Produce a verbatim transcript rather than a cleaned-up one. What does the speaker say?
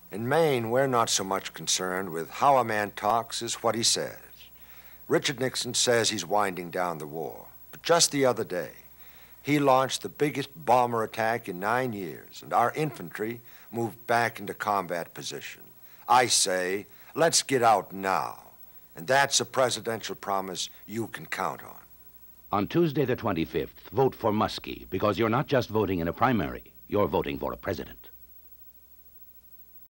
In Maine, we're not so much concerned with how a man talks as what he says. Richard Nixon says he's winding down the war. But just the other day, he launched the biggest bomber attack in nine years, and our infantry moved back into combat position. I say, let's get out now. And that's a presidential promise you can count on. On Tuesday the twenty-fifth, vote for Muskie, because you're not just voting in a primary, you're voting for a president.